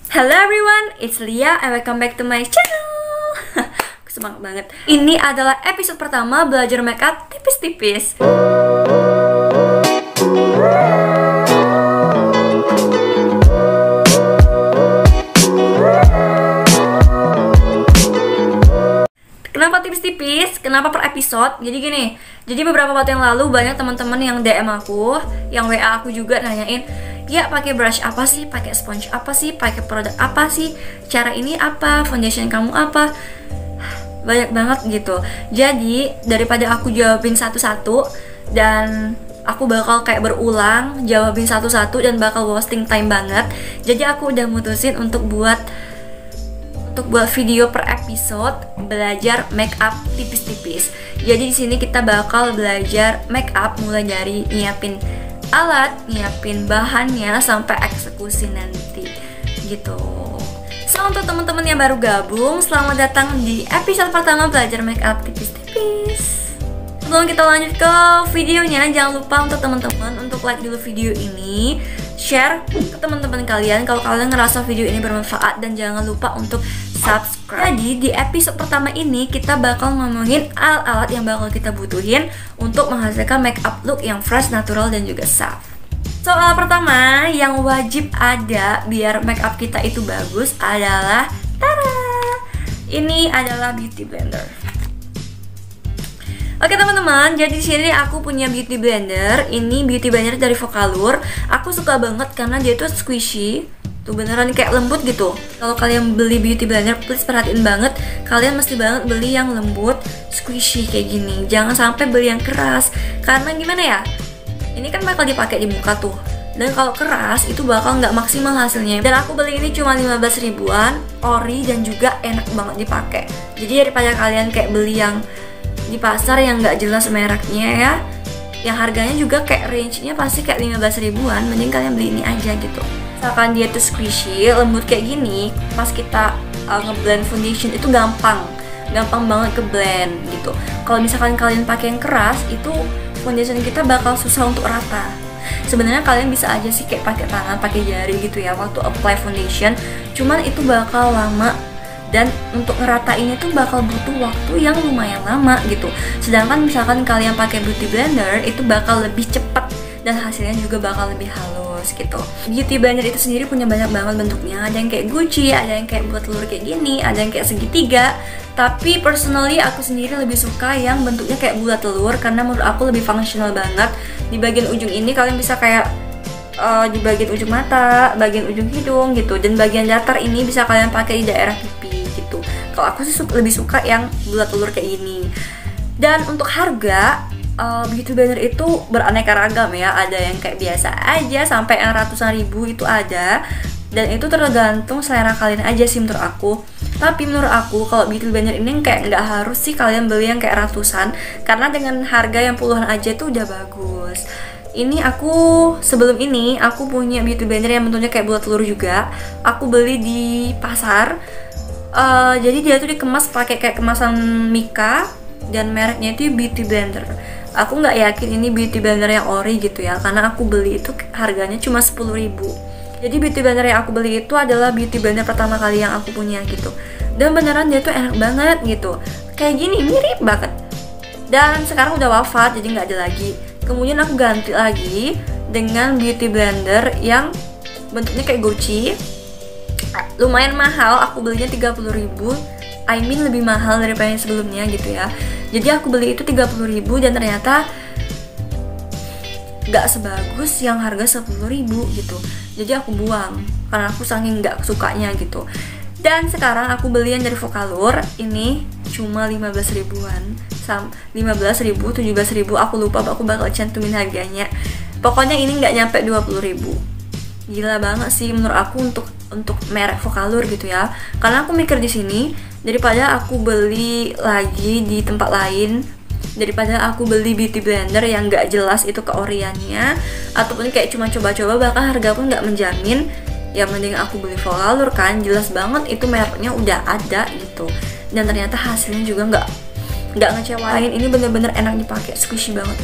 Hello everyone, it's Lia and welcome back to my channel. Semangat banget. Ini adalah episode pertama belajar makeup tipis-tipis. Kenapa tipis-tipis? Kenapa per episode? Jadi gini, jadi beberapa waktu yang lalu banyak teman-teman yang DM aku, yang WA aku juga nanyain, ya pakai brush apa sih, pakai sponge apa sih, pakai produk apa sih, cara ini apa, foundation kamu apa, banyak banget gitu. Jadi daripada aku jawabin satu-satu dan aku bakal kayak berulang jawabin satu-satu dan bakal wasting time banget, jadi aku udah mutusin untuk buat video per episode belajar makeup tipis-tipis. Jadi di sini kita bakal belajar makeup mulai dari nyiapin alat, nyiapin bahannya sampai eksekusi nanti gitu. So untuk teman-teman yang baru gabung, selamat datang di episode pertama belajar makeup tipis-tipis. Sebelum kita lanjut ke videonya, jangan lupa untuk teman-teman untuk like dulu video ini, share ke teman-teman kalian kalau kalian ngerasa video ini bermanfaat, dan jangan lupa untuk subscribe. Jadi di episode pertama ini kita bakal ngomongin alat-alat yang bakal kita butuhin untuk menghasilkan makeup look yang fresh, natural, dan juga soft. So alat pertama yang wajib ada biar makeup kita itu bagus adalah tada! Ini adalah beauty blender. Oke teman-teman, jadi di sini aku punya beauty blender. Ini beauty blender dari Vocalour. Aku suka banget karena dia tuh squishy. Tuh beneran kayak lembut gitu. Kalau kalian beli beauty blender, please perhatiin banget, kalian mesti banget beli yang lembut, squishy kayak gini. Jangan sampai beli yang keras. Karena gimana ya? Ini kan bakal dipakai di muka tuh. Dan kalau keras itu bakal nggak maksimal hasilnya. Dan aku beli ini cuma 15 ribuan, ori, dan juga enak banget dipakai. Jadi daripada kalian kayak beli yang di pasar yang nggak jelas mereknya ya, yang harganya juga kayak range-nya pasti kayak 15 ribuan, mending kalian beli ini aja gitu. Misalkan dia tuh squishy, lembut kayak gini, pas kita ngeblend foundation itu gampang banget ke blend gitu. Kalau misalkan kalian pakai yang keras, itu foundation kita bakal susah untuk rata. Sebenarnya kalian bisa aja sih kayak pakai tangan, pakai jari gitu ya waktu apply foundation, cuman itu bakal lama. Dan untuk ngeratainnya tuh bakal butuh waktu yang lumayan lama gitu. Sedangkan misalkan kalian pakai beauty blender, itu bakal lebih cepat dan hasilnya juga bakal lebih halus gitu. Beauty blender itu sendiri punya banyak banget bentuknya. Ada yang kayak guci, ada yang kayak bulat telur kayak gini, ada yang kayak segitiga. Tapi personally aku sendiri lebih suka yang bentuknya kayak bulat telur, karena menurut aku lebih fungsional banget. Di bagian ujung ini kalian bisa kayak di bagian ujung mata, bagian ujung hidung gitu. Dan bagian datar ini bisa kalian pakai di daerah pipi gitu. Kalau aku sih lebih suka yang bulat telur kayak gini. Dan untuk harga, beauty blender itu beraneka ragam ya. Ada yang kayak biasa aja sampai yang ratusan ribu itu ada. Dan itu tergantung selera kalian aja sih menurut aku. Tapi menurut aku kalau beauty blender ini kayak nggak harus sih kalian beli yang kayak ratusan, karena dengan harga yang puluhan aja itu udah bagus. Ini sebelum ini aku punya beauty blender yang bentuknya kayak bulat telur juga. Aku beli di pasar. Jadi dia tuh dikemas pakai kayak kemasan Mika dan mereknya itu beauty blender. Aku nggak yakin ini beauty blender yang ori gitu ya, karena aku beli itu harganya cuma 10 ribu. Jadi beauty blender yang aku beli itu adalah beauty blender pertama kali yang aku punya gitu. Dan beneran dia tuh enak banget gitu. Kayak gini, mirip banget. Dan sekarang udah wafat, jadi nggak ada lagi. Kemudian aku ganti lagi dengan beauty blender yang bentuknya kayak guci. Lumayan mahal, aku belinya 30 ribu. I mean lebih mahal daripada yang sebelumnya gitu ya. Jadi aku beli itu 30 ribu dan ternyata gak sebagus yang harga 10 ribu gitu. Jadi aku buang karena aku saking gak sukanya gitu. Dan sekarang aku beli yang dari Vocalour, ini cuma 15 ribuan, 15 ribu, 17 ribu, aku lupa, aku bakal cantumin harganya. Pokoknya ini gak nyampe 20 ribu. Gila banget sih menurut aku untuk merek Vocalour gitu ya. Karena aku mikir di sini, daripada aku beli lagi di tempat lain, daripada aku beli beauty blender yang gak jelas itu keoriannya, ataupun kayak cuma coba-coba bahkan harga pun gak menjamin, ya mending aku beli Vocalour kan, jelas banget itu mereknya udah ada gitu. Dan ternyata hasilnya juga nggak ngecewain. Ini bener-bener enak dipakai, squishy banget guys.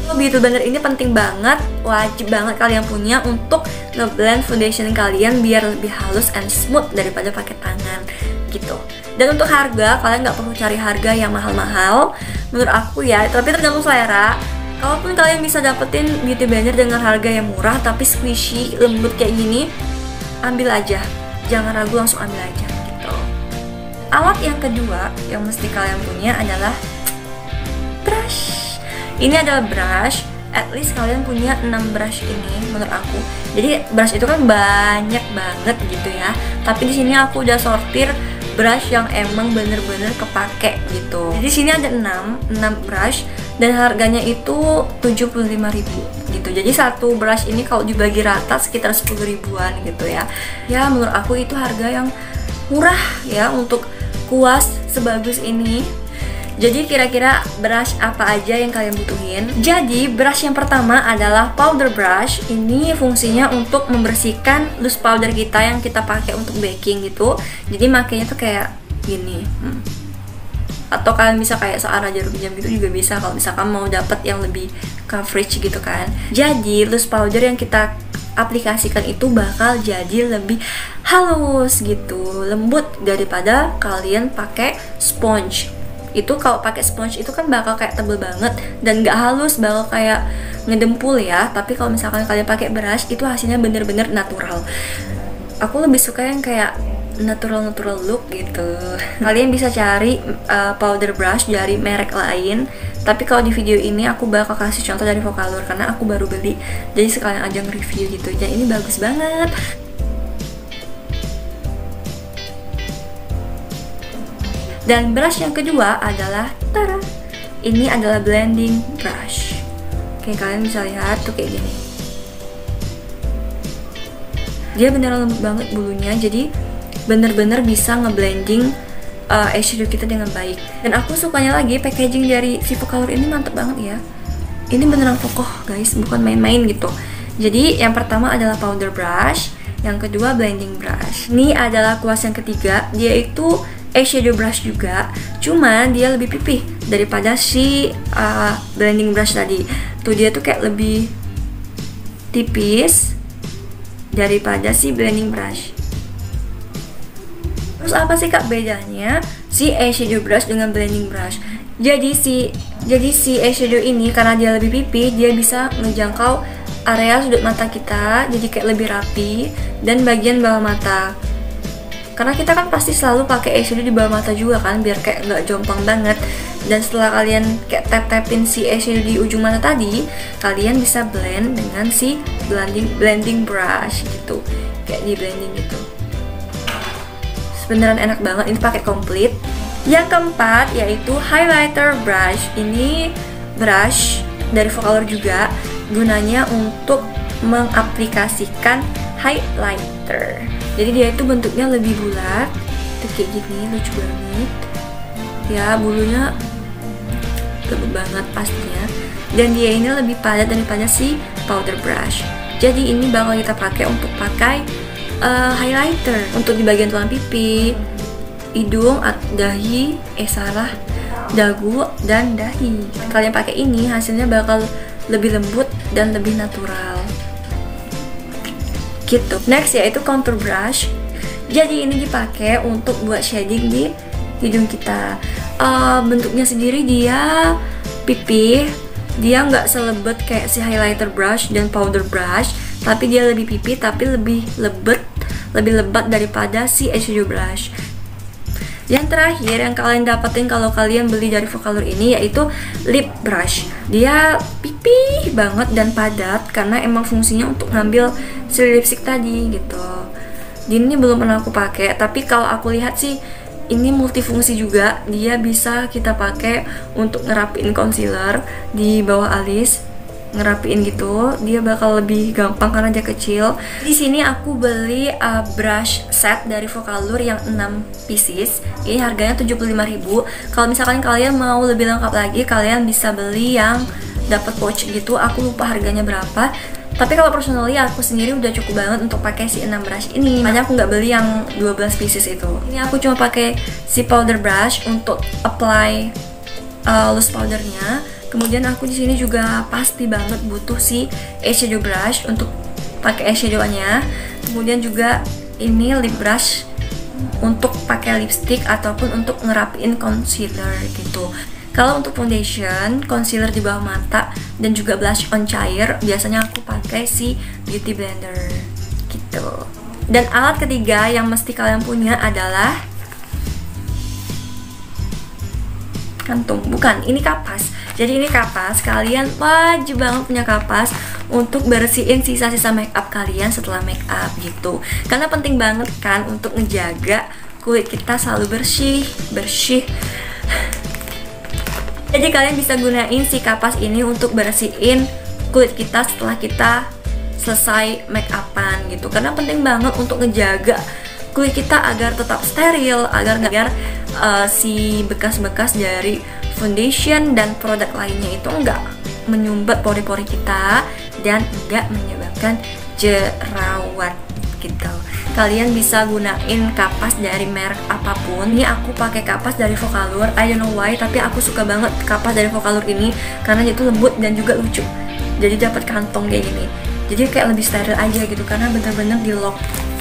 Beauty blender ini penting banget, wajib banget kalian punya untuk ngeblend foundation kalian biar lebih halus and smooth daripada pakai tangan gitu. Dan untuk harga, kalian nggak perlu cari harga yang mahal-mahal menurut aku ya, tapi tergantung selera. Kalaupun kalian bisa dapetin beauty blender dengan harga yang murah tapi squishy, lembut kayak gini, ambil aja, jangan ragu, langsung ambil aja gitu. Alat yang kedua yang mesti kalian punya adalah brush. Ini adalah brush, at least kalian punya 6 brush ini menurut aku. Jadi brush itu kan banyak banget gitu ya. Tapi di sini aku udah sortir brush yang emang bener-bener kepake gitu. Jadi sini ada 6 brush dan harganya itu 75.000 gitu. Jadi satu brush ini kalau dibagi rata sekitar 10 ribuan gitu ya. Ya menurut aku itu harga yang murah ya untuk kuas sebagus ini. Jadi kira-kira brush apa aja yang kalian butuhin? Jadi brush yang pertama adalah powder brush. Ini fungsinya untuk membersihkan loose powder kita yang kita pakai untuk baking gitu. Jadi makanya tuh kayak gini. Atau kalian bisa kayak searah jarum jam gitu juga bisa kalau misalkan mau dapet yang lebih coverage gitu kan. Jadi loose powder yang kita aplikasikan itu bakal jadi lebih halus gitu, lembut daripada kalian pakai sponge. Itu kalau pakai sponge itu kan bakal kayak tebel banget dan nggak halus, bakal kayak ngedempul ya. Tapi kalau misalkan kalian pakai brush itu hasilnya bener-bener natural. Aku lebih suka yang kayak natural look gitu. Kalian bisa cari powder brush dari merek lain. Tapi kalau di video ini aku bakal kasih contoh dari Vocalour karena aku baru beli. Jadi sekalian aja nge-review gitu. Dan ini bagus banget. Dan brush yang kedua adalah tara. Ini adalah blending brush. Oke, kalian bisa lihat tuh kayak gini. Dia beneran lembut banget bulunya, jadi bener-bener bisa ngeblending eyeshadow kita dengan baik. Dan aku sukanya lagi packaging dari si Vocalour ini mantep banget ya. Ini beneran kokoh guys, bukan main-main gitu. Jadi yang pertama adalah powder brush, yang kedua blending brush. Ini adalah kuas yang ketiga, dia itu eyeshadow brush juga, cuman dia lebih pipih daripada si blending brush tadi. Tuh dia tuh kayak lebih tipis daripada si blending brush. Terus apa sih kak bedanya si eyeshadow brush dengan blending brush? Jadi si eyeshadow ini karena dia lebih pipih, dia bisa ngejangkau area sudut mata kita, jadi kayak lebih rapi, dan bagian bawah mata. Karena kita kan pasti selalu pakai eyeshadow di bawah mata juga kan, biar kayak nggak jomplang banget. Dan setelah kalian kayak tap-tapin si eyeshadow di ujung mata tadi, kalian bisa blend dengan si blending brush gitu, kayak di blending gitu. Beneran enak banget, ini pakai komplit. Yang keempat yaitu highlighter brush. Ini brush dari Vocalour juga, gunanya untuk mengaplikasikan highlighter. Jadi dia itu bentuknya lebih bulat, tuh kayak gini, lucu banget. Ya bulunya lembut banget pastinya. Dan dia ini lebih padat daripada si powder brush. Jadi ini bakal kita pakai untuk pakai highlighter untuk di bagian tulang pipi, hidung, dahi, dagu dan dahi. Kalian pakai ini hasilnya bakal lebih lembut dan lebih natural. Gitu. Next yaitu contour brush. Jadi ini dipakai untuk buat shading di hidung kita. Bentuknya sendiri dia pipih, dia nggak selebet kayak si highlighter brush dan powder brush, tapi dia lebih pipih tapi lebih lebat daripada si eyeshadow brush. Yang terakhir yang kalian dapetin kalau kalian beli dari Vocalour ini yaitu lip brush. Dia pipih banget dan padat karena emang fungsinya untuk ngambil si lipstick tadi gitu. Ini belum pernah aku pakai, tapi kalau aku lihat sih ini multifungsi juga. Dia bisa kita pakai untuk ngerapiin concealer di bawah alis, ngerapiin gitu. Dia bakal lebih gampang karena dia kecil. Di sini aku beli brush set dari Vocalour yang 6 pieces. Ini harganya 75.000. Kalau misalkan kalian mau lebih lengkap lagi, kalian bisa beli yang dapat pouch gitu. Aku lupa harganya berapa. Tapi kalau personally aku sendiri udah cukup banget untuk pakai si 6 brush ini. Makanya aku nggak beli yang 12 pieces itu. Ini aku cuma pakai si powder brush untuk apply loose powdernya. Kemudian aku di sini juga pasti banget butuh si eyeshadow brush untuk pakai eyeshadownya. Kemudian juga ini lip brush untuk pakai lipstick ataupun untuk ngerapiin concealer gitu. Kalau untuk foundation, concealer di bawah mata dan juga blush on cair, biasanya aku pakai si beauty blender gitu. Dan alat ketiga yang mesti kalian punya adalah kantung, bukan, ini kapas. Jadi ini kapas, kalian wajib banget punya kapas untuk bersihin sisa-sisa makeup kalian setelah makeup gitu. Karena penting banget kan untuk ngejaga kulit kita selalu bersih. Jadi kalian bisa gunain si kapas ini untuk bersihin kulit kita setelah kita selesai makeupan gitu. Karena penting banget untuk ngejaga kulit kita agar tetap steril, agar si bekas-bekas dari foundation dan produk lainnya itu enggak menyumbat pori-pori kita dan enggak menyebabkan jerawat gitu. Kalian bisa gunain kapas dari merek apapun. Ini aku pakai kapas dari Vocalour, I don't know why, tapi aku suka banget kapas dari Vocalour ini karena itu lembut dan juga lucu. Jadi dapat kantong kayak gini. Jadi kayak lebih steril aja gitu karena bener-bener di lock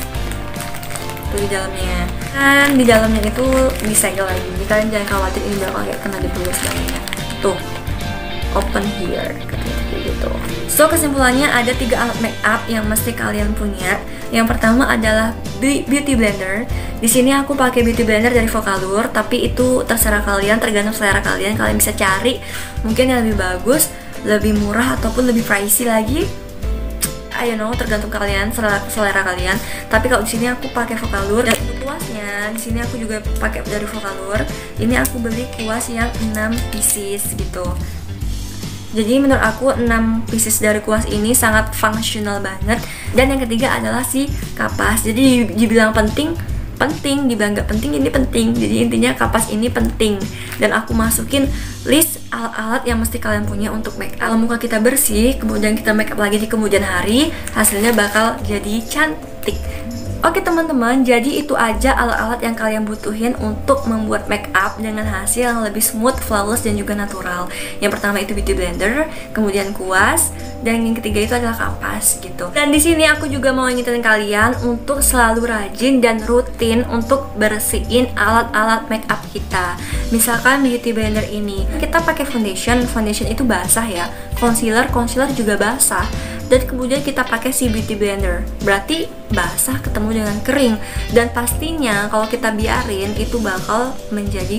di dalamnya. Dan di dalamnya itu disegel lagi. Jadi kalian jangan khawatir ini bakal kayak kena dibulus dalamnya. Tuh, open here gitu. So kesimpulannya ada 3 alat makeup yang mesti kalian punya. Yang pertama adalah beauty blender. Di sini aku pakai beauty blender dari Vocalour, tapi itu terserah kalian, tergantung selera kalian. Kalian bisa cari mungkin yang lebih bagus, lebih murah ataupun lebih pricey lagi. I don't know, tergantung kalian, selera kalian. Tapi kalau di sini aku pakai Vocalour. Dan untuk kuasnya, di sini aku juga pakai dari Vocalour. Ini aku beli kuas yang 6 pieces gitu. Jadi menurut aku 6 pieces dari kuas ini sangat fungsional banget. Dan yang ketiga adalah si kapas. Jadi dibilang penting, dibilang nggak penting, ini penting. Jadi intinya kapas ini penting. Dan aku masukin list alat-alat yang mesti kalian punya untuk make up. Kalau muka kita bersih, kemudian kita make up lagi di kemudian hari, hasilnya bakal jadi cantik. Oke teman-teman, jadi itu aja alat-alat yang kalian butuhin untuk membuat make up dengan hasil yang lebih smooth, flawless, dan juga natural. Yang pertama itu beauty blender, kemudian kuas, dan yang ketiga itu adalah kapas gitu. Dan di sini aku juga mau ngingetin kalian untuk selalu rajin dan rutin untuk bersihin alat-alat make up kita. Misalkan beauty blender ini, kita pakai foundation itu basah ya. Concealer juga basah. Dan kemudian kita pakai si beauty blender, berarti basah ketemu dengan kering. Dan pastinya kalau kita biarin itu bakal menjadi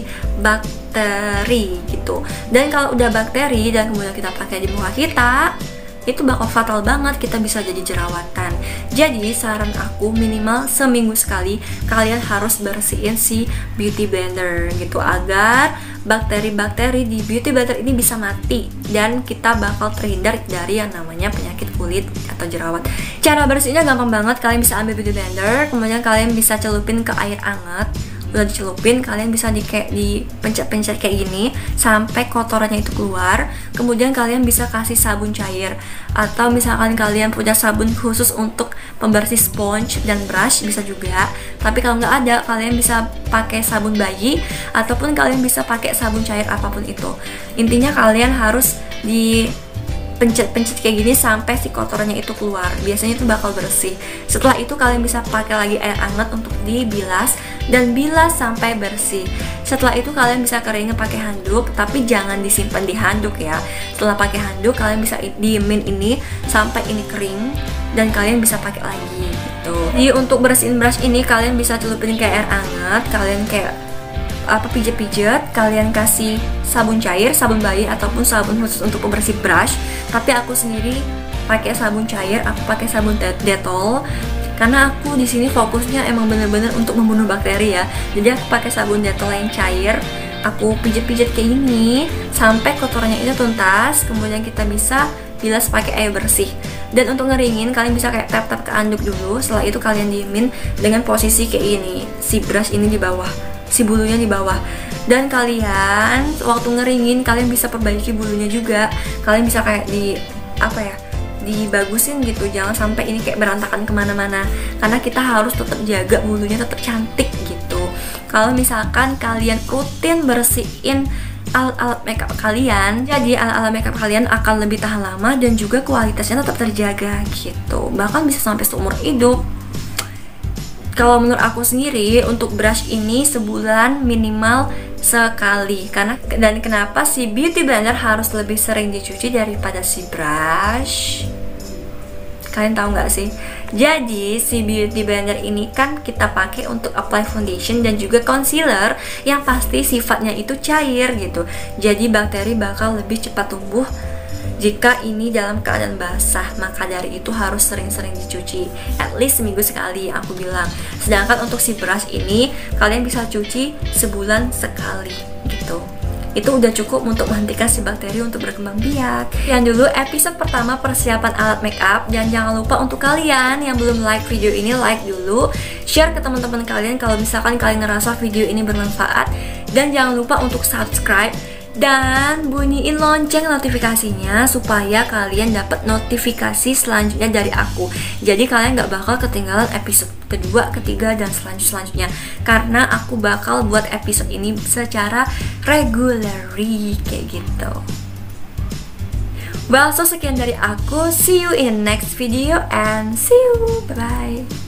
bakteri gitu. Dan kalau udah bakteri dan kemudian kita pakai di muka kita, itu bakal fatal banget, kita bisa jadi jerawatan. Jadi saran aku minimal seminggu sekali kalian harus bersihin si beauty blender gitu, agar bakteri-bakteri di beauty blender ini bisa mati dan kita bakal terhindar dari yang namanya penyakit kulit atau jerawat. Cara bersihnya gampang banget, kalian bisa ambil beauty blender, kemudian kalian bisa celupin ke air hangat. Udah dicelupin, kalian bisa dipencet-pencet kayak gini sampai kotorannya itu keluar. Kemudian kalian bisa kasih sabun cair, atau misalkan kalian punya sabun khusus untuk pembersih sponge dan brush bisa juga. Tapi kalau nggak ada, kalian bisa pakai sabun bayi ataupun kalian bisa pakai sabun cair apapun itu. Intinya kalian harus pencet-pencet kayak gini sampai si kotorannya itu keluar. Biasanya itu bakal bersih. Setelah itu kalian bisa pakai lagi air hangat untuk dibilas dan bilas sampai bersih. Setelah itu kalian bisa keringin pakai handuk, tapi jangan disimpan di handuk ya. Setelah pakai handuk kalian bisa diemin ini sampai ini kering dan kalian bisa pakai lagi gitu. Jadi untuk bersihin brush ini kalian bisa celupin ke air hangat, kalian kayak pijet-pijet, kalian kasih sabun cair, sabun bayi ataupun sabun khusus untuk pembersih brush. Tapi aku sendiri pakai sabun cair, aku pakai sabun Dettol karena aku di sini fokusnya emang bener-bener untuk membunuh bakteri ya. Jadi aku pakai sabun Dettol yang cair, aku pijet-pijet kayak gini sampai kotorannya itu tuntas. Kemudian kita bisa bilas pakai air bersih. Dan untuk ngeringin kalian bisa kayak tap-tap ke anduk dulu. Setelah itu kalian diemin dengan posisi kayak ini, si brush ini di bawah, si bulunya di bawah. Dan kalian waktu ngeringin kalian bisa perbaiki bulunya juga. Kalian bisa kayak dibagusin gitu, jangan sampai ini kayak berantakan kemana-mana, karena kita harus tetap jaga bulunya tetap cantik gitu. Kalau misalkan kalian rutin bersihin alat-alat makeup kalian. Jadi alat-alat makeup kalian akan lebih tahan lama dan juga kualitasnya tetap terjaga gitu. Bahkan bisa sampai seumur hidup. Kalau menurut aku sendiri untuk brush ini sebulan minimal sekali. Dan kenapa si beauty blender harus lebih sering dicuci daripada si brush? Kalian tahu nggak sih? Jadi si beauty blender ini kan kita pakai untuk apply foundation dan juga concealer yang pasti sifatnya itu cair gitu. Jadi bakteri bakal lebih cepat tumbuh jika ini dalam keadaan basah. Maka dari itu harus sering-sering dicuci, at least seminggu sekali aku bilang. Sedangkan untuk si brush ini kalian bisa cuci sebulan sekali gitu. Itu udah cukup untuk menghentikan si bakteri untuk berkembang biak. Sekian dulu episode pertama persiapan alat makeup. Dan jangan lupa untuk kalian yang belum like video ini, like dulu, share ke teman-teman kalian kalau misalkan kalian ngerasa video ini bermanfaat. Dan jangan lupa untuk subscribe dan bunyiin lonceng notifikasinya supaya kalian dapat notifikasi selanjutnya dari aku. Jadi kalian gak bakal ketinggalan episode kedua, ketiga, dan selanjutnya. Karena aku bakal buat episode ini secara regularly kayak gitu. Well, so sekian dari aku. See you in next video and see you. Bye-bye.